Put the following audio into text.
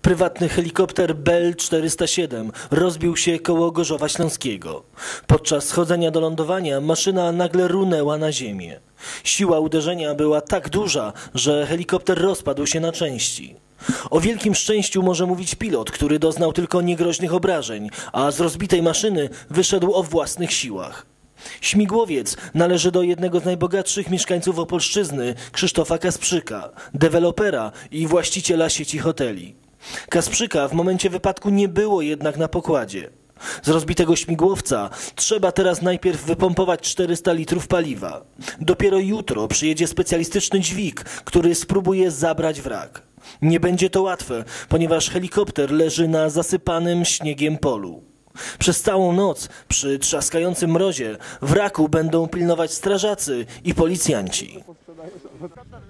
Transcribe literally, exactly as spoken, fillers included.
Prywatny helikopter Bell czterysta siedem rozbił się koło Gorzowa Śląskiego. Podczas schodzenia do lądowania maszyna nagle runęła na ziemię. Siła uderzenia była tak duża, że helikopter rozpadł się na części. O wielkim szczęściu może mówić pilot, który doznał tylko niegroźnych obrażeń, a z rozbitej maszyny wyszedł o własnych siłach. Śmigłowiec należy do jednego z najbogatszych mieszkańców Opolszczyzny, Krzysztofa Kasprzyka, dewelopera i właściciela sieci hoteli. Kasprzyka w momencie wypadku nie było jednak na pokładzie. Z rozbitego śmigłowca trzeba teraz najpierw wypompować czterysta litrów paliwa. Dopiero jutro przyjedzie specjalistyczny dźwig, który spróbuje zabrać wrak. Nie będzie to łatwe, ponieważ helikopter leży na zasypanym śniegiem polu. Przez całą noc, przy trzaskającym mrozie, wraku będą pilnować strażacy i policjanci.